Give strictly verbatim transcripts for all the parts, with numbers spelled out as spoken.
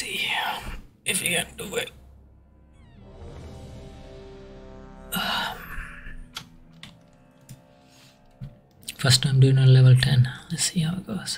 see if we can do it. First I'm doing on level ten. Let's see how it goes.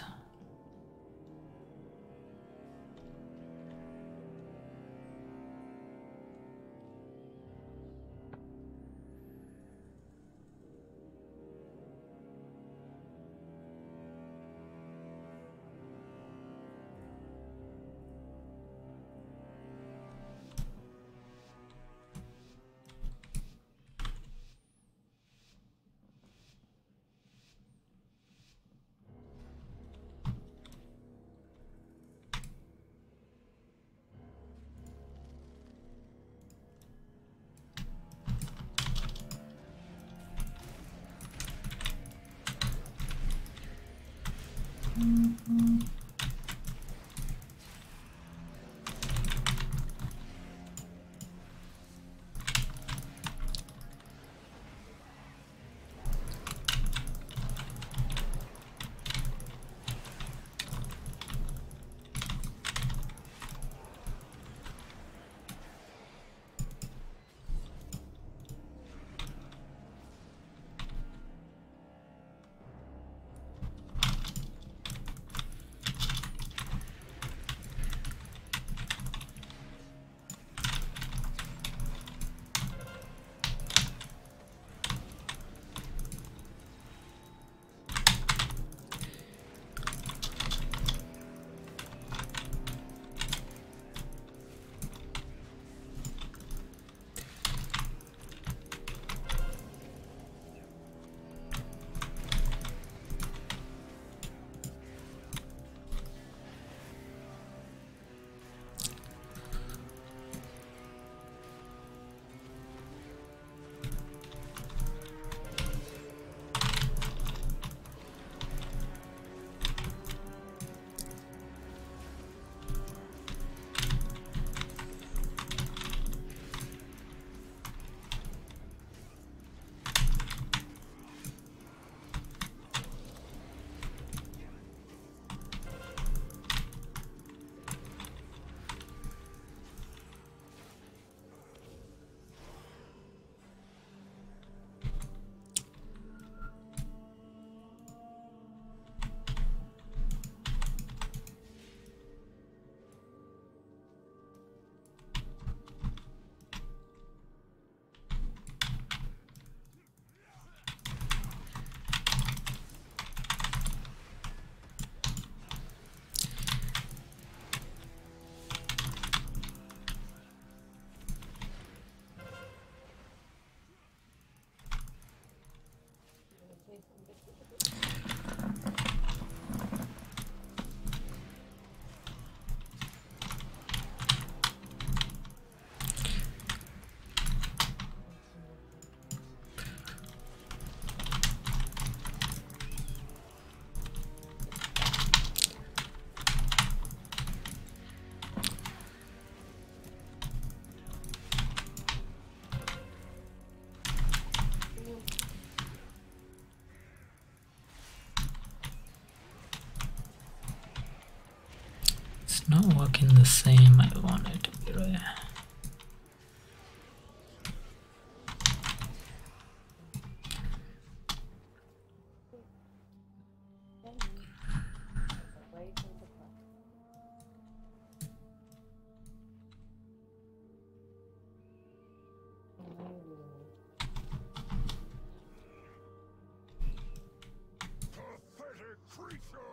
It's not working the same I want it to be, right?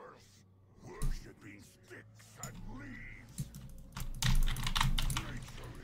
Worshipping sticks and leaves. Nature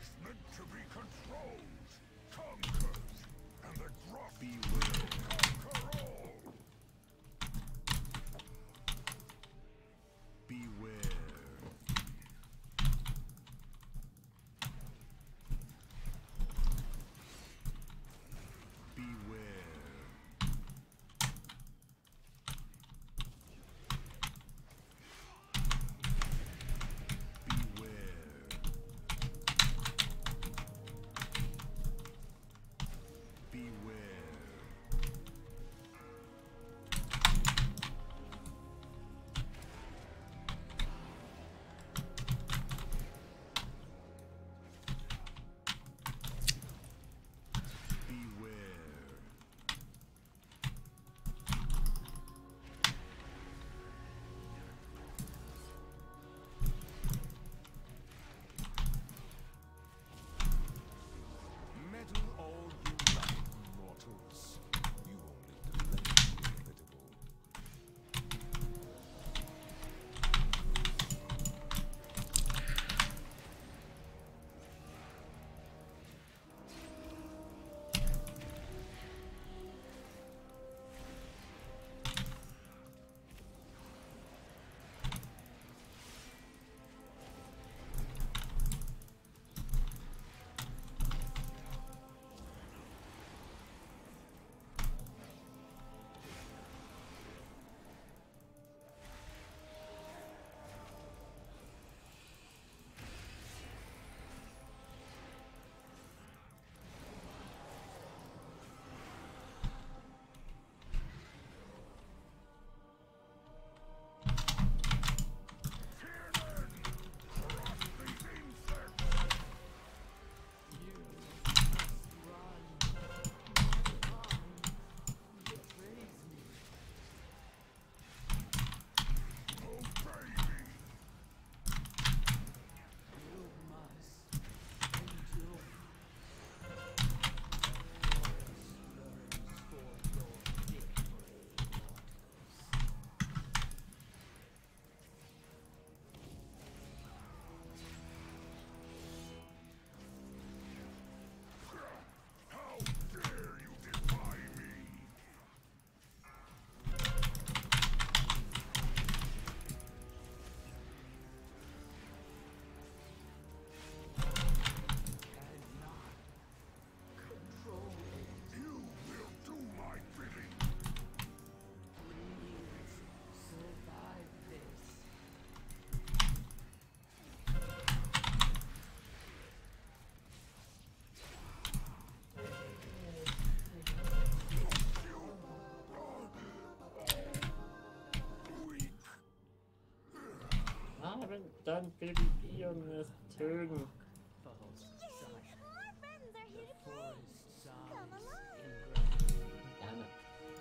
I haven't done PvP on this turn. Yay! More friends are here to play! Come along! Damn it.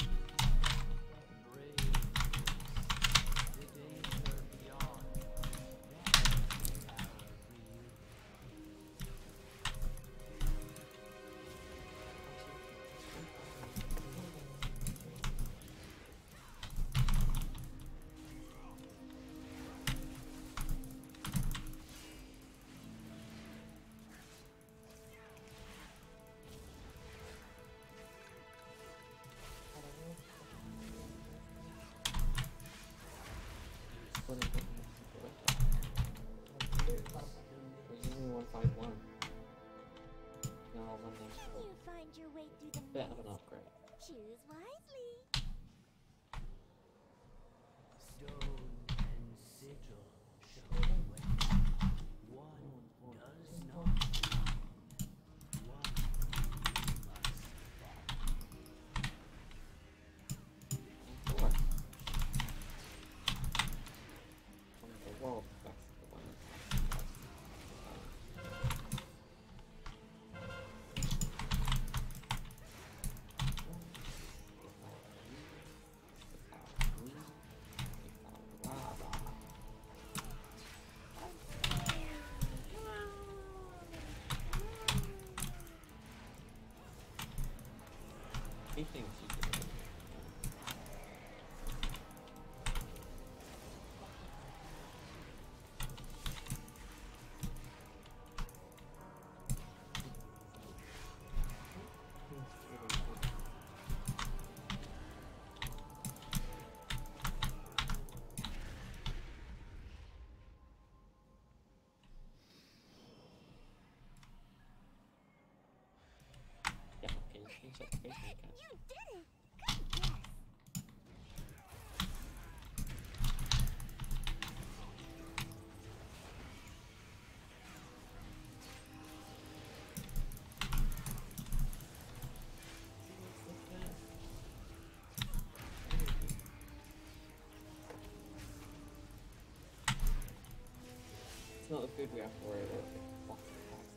There's only one five one. No, one thing. Can you find your way through the Bit of an maze? upgrade. Choose wisely. Stone and sigil show the way. One does not. One must follow. Four. One of the world that's the one. He thinks he can. Yeah, okay, you can check the face You makeup. did it! Good guess! It's not good we have to worry about the box attacks.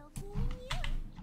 no fooling you.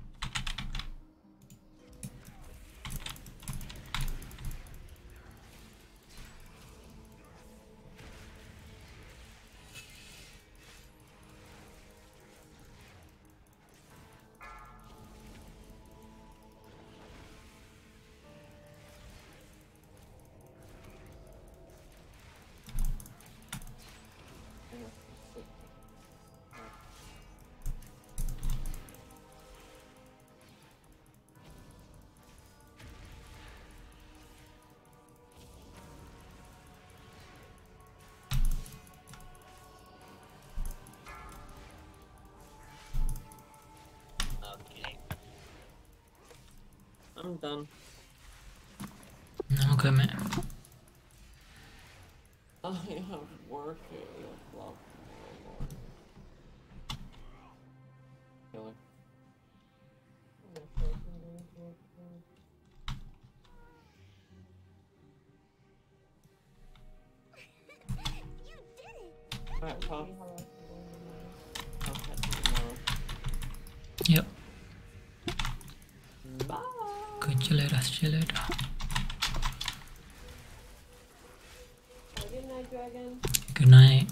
Okay. I'm done. Okay, man. I have work at eight o'clock tomorrow morning. Killer. You did it! Alright, Pop. I'll catch you tomorrow. Yep. Bye! Catch you later. See you later. Good night, Dragon. Good night.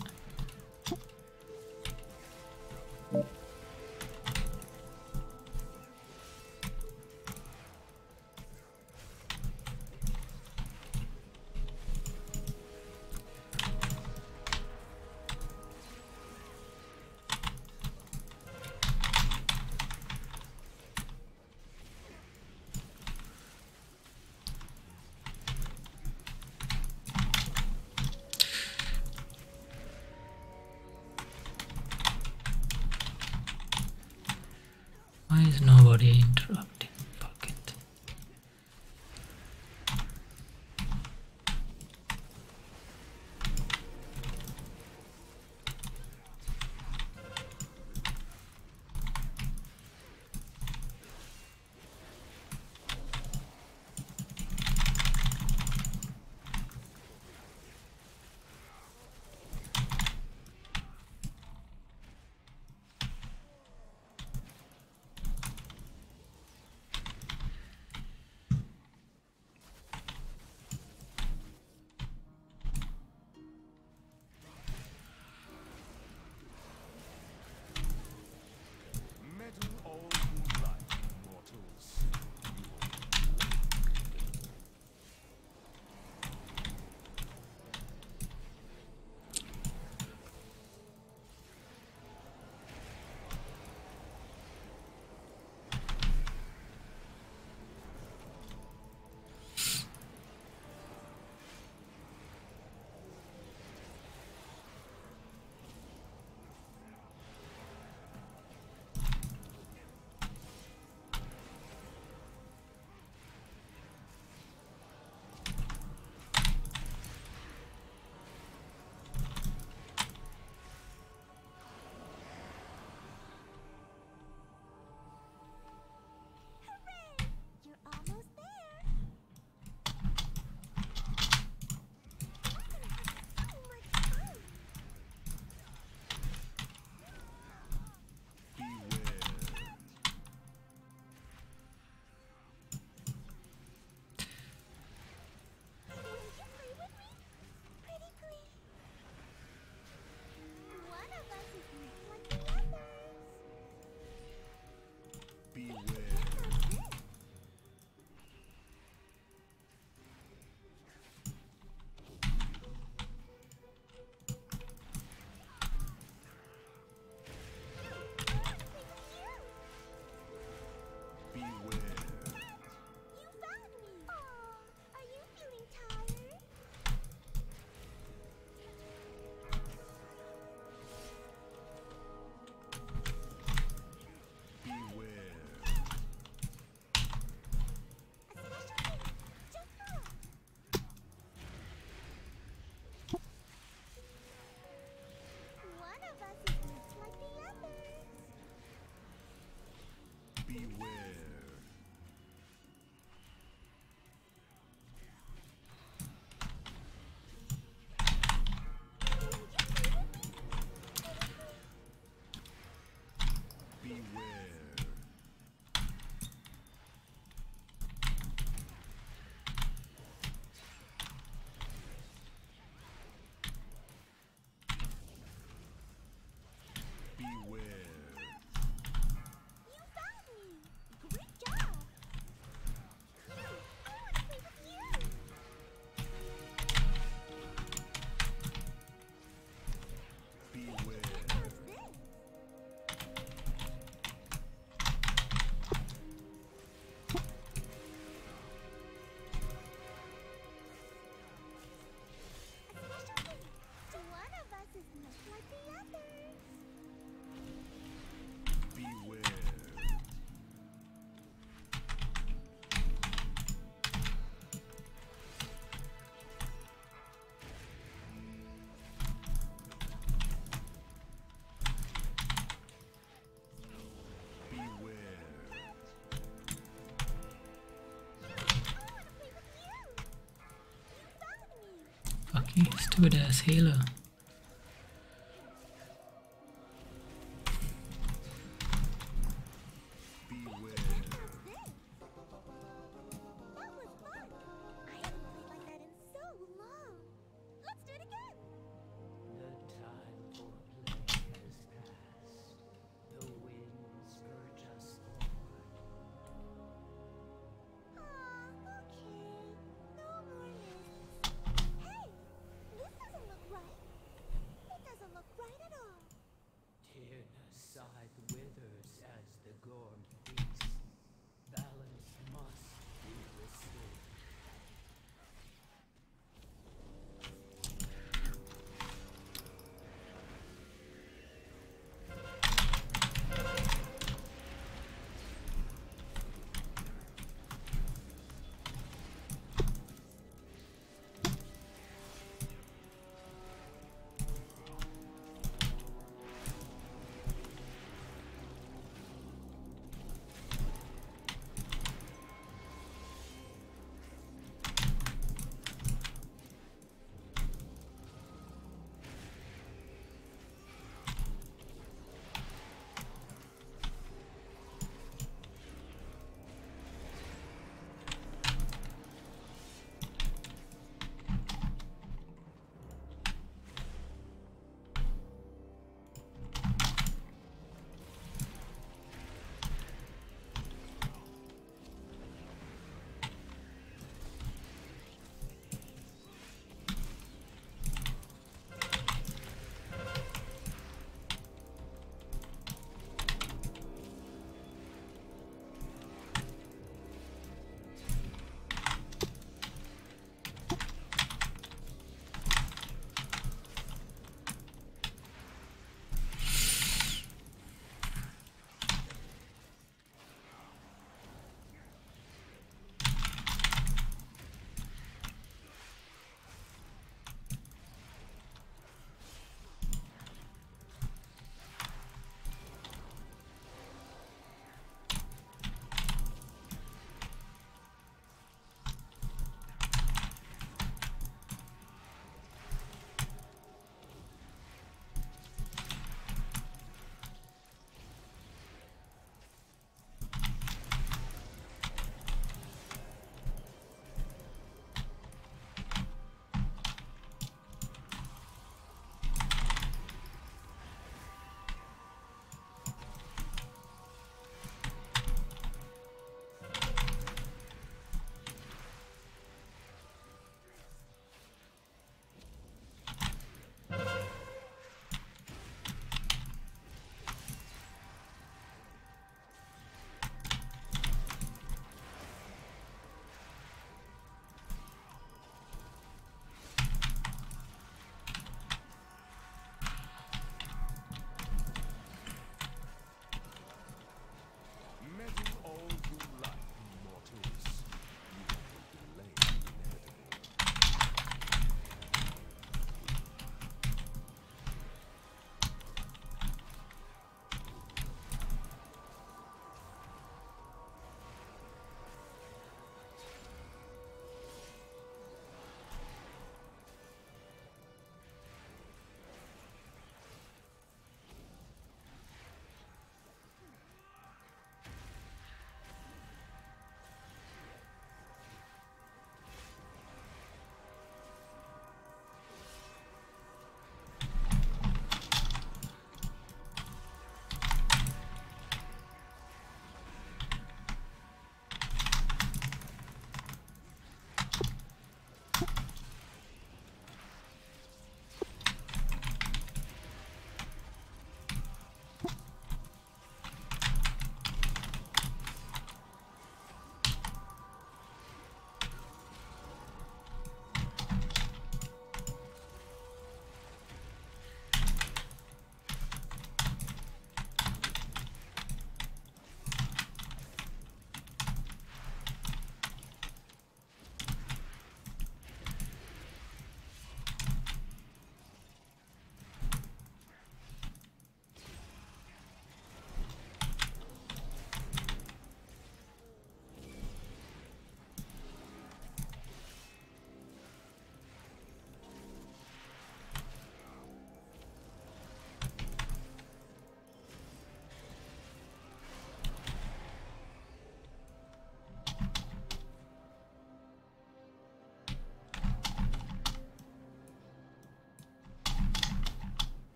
Why is nobody interrupting? Fuck it. Metal all moonlight, mortals. Hooray! You're almost there. So much fun. Beware. Will you play with me? Pretty please. One of us is not like the others. Beware. How's this? Beware. You found me! Aw, are you feeling tired? Beware. A special gift just for us. One of us is not like the others. Beware. Will you play with me? Beware. Good ass healer. Beware. That was fun. I haven't played like that in so long. Let's do it again. The time for play has passed. The winds urge us on. Aw, okay. No more lists. Hey, this doesn't look right.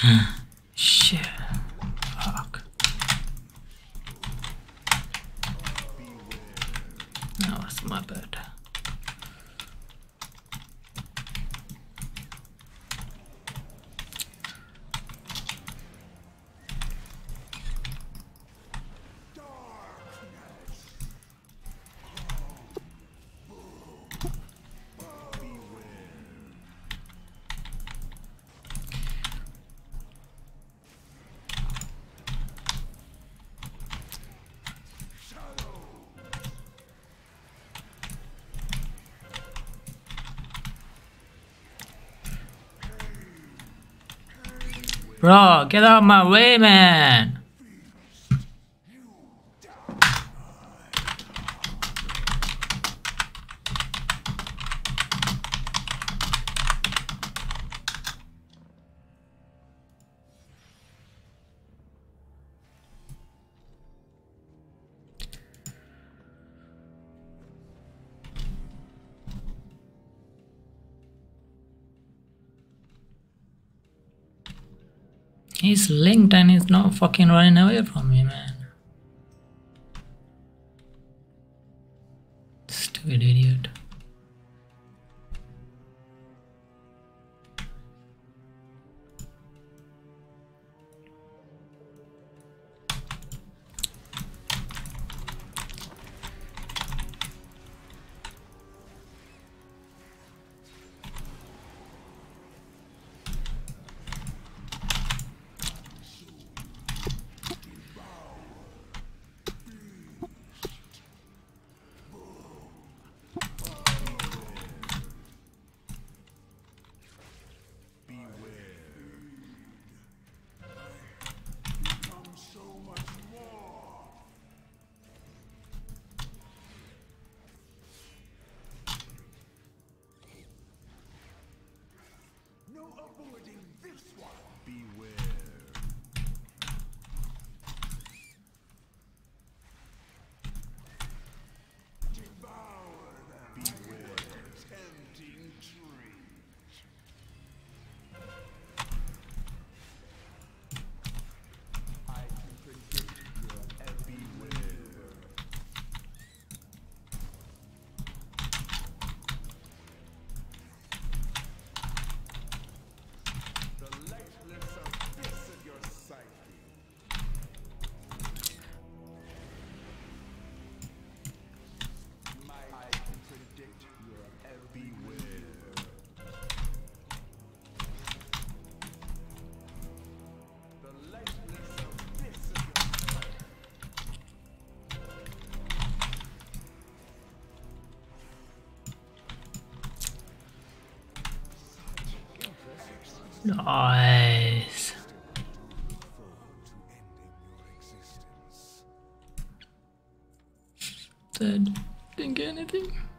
Shit. Fuck. That was my bad. Bro, get out of my way, man! He's linked and he's not fucking running away from me, man. Stupid idiot. Nice. Dead. Didn't get anything.